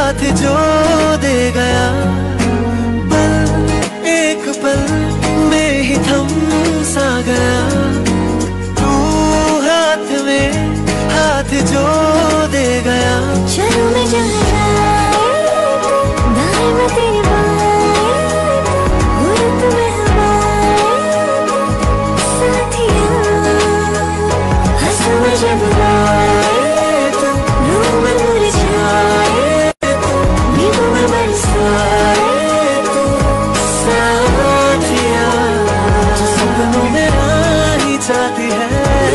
हाथ जो दे गया, पल एक पल में ही थम सा गया। तू हाथ में हाथ जो दे गया। चलो मैं जहाँ दाएं में तेरे बाएं, गुरत में हवाएं, साथिया हंसू मैं जब गाए, रूह में मुरझाए, नींबू में बरसाए, साथिया सपनों में आनी चाहती है,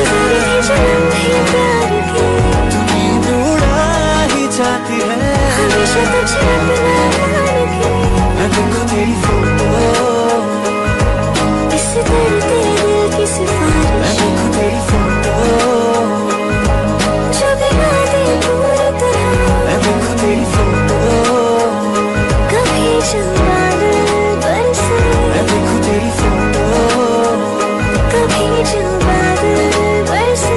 चाहती है हमेशा तुझे अपना रखे। मैं देखूं तेरी फोटो, इस तरह तेरे दिल की सिफारिश। मैं देखूं तेरी फोटो, जो बिना दे पूरी तरह। मैं देखूं तेरी फोटो, कभी जो बादल बरसे। मैं देखूं तेरी फोटो, कभी जो बादल बरसे।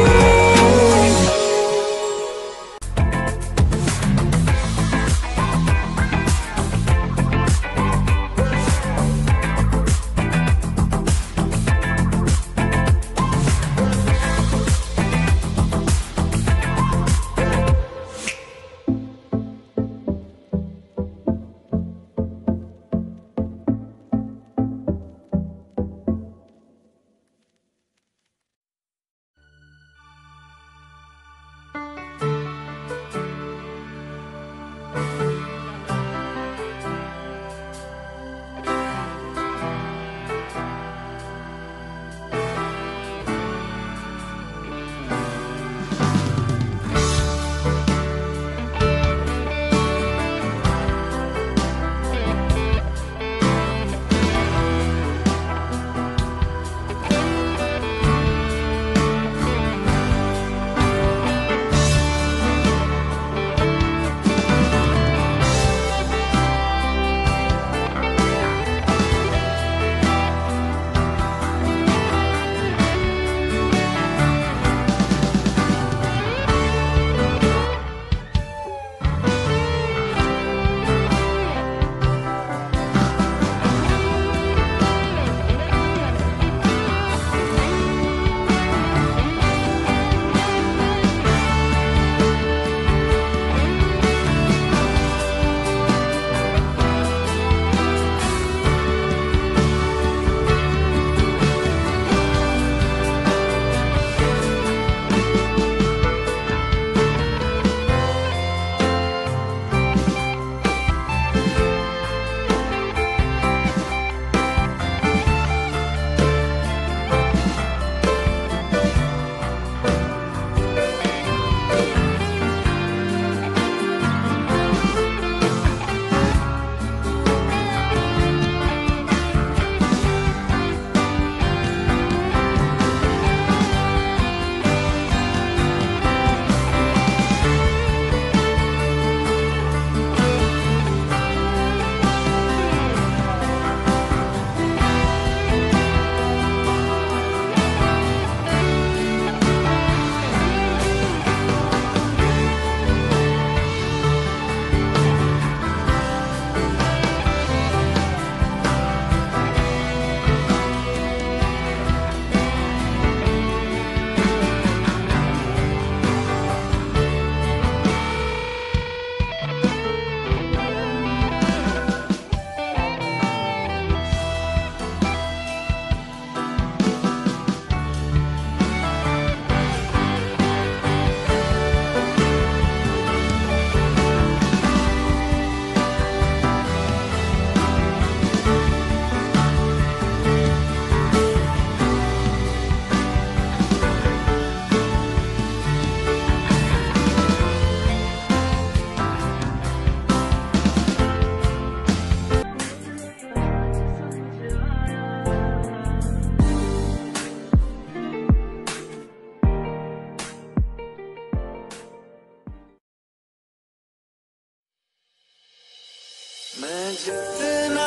मैं जितना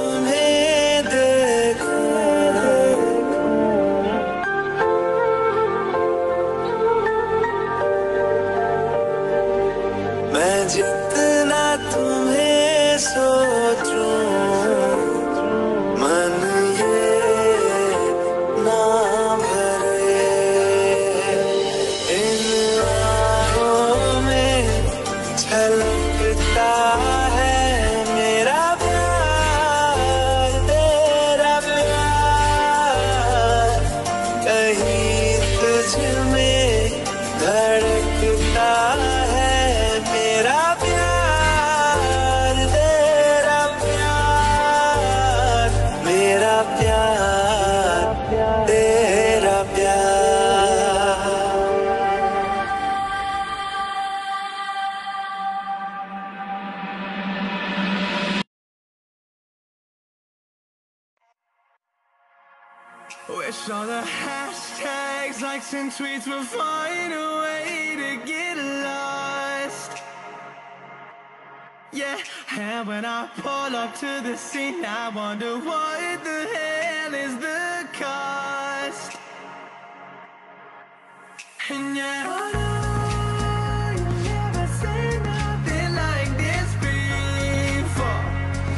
तुम्हें देखूं, मैं जितना तुम्हें सोचूं मन ये ना भरे इन आँखों में छलकता है मेरा प्यार तेरा प्यार कहीं तुझ में धड़कता है मेरा प्यार तेरा प्यार मेरा प्यार तेरा प्यार Wish all the hashtags, likes and tweets will find a way to get lost. Yeah, and when I pull up to the scene, I wonder what the hell is the cost. And yeah, oh no, you never seen nothing like this before.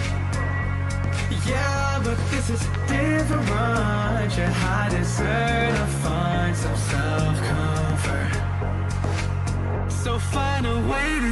Yeah, but this is different. Yeah, I deserve to find some self-comfort. So find a way to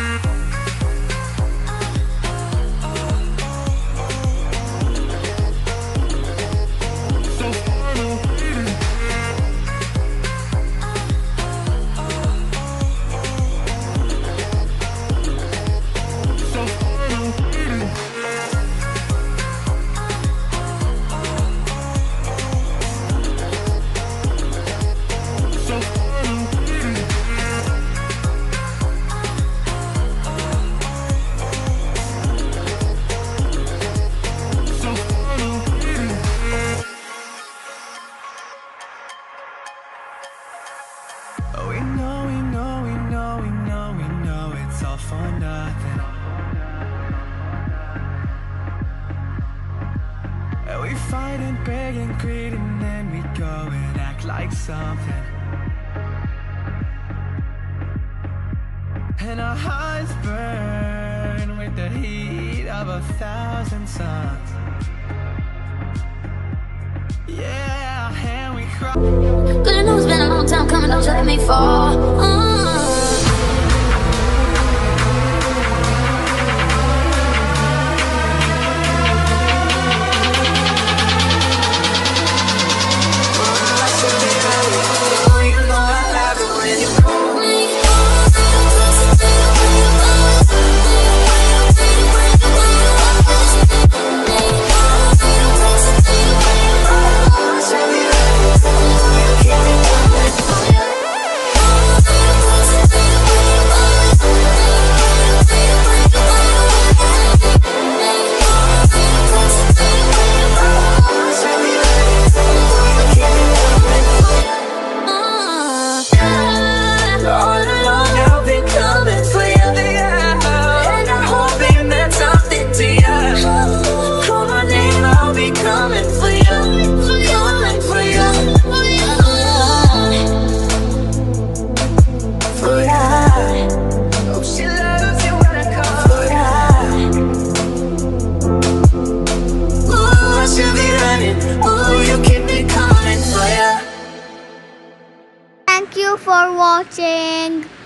something. And our hearts burn with the heat of 1,000 suns. Yeah, and we cry. Cause I know it's been a long time coming, don't you let me fall. Thank you for watching.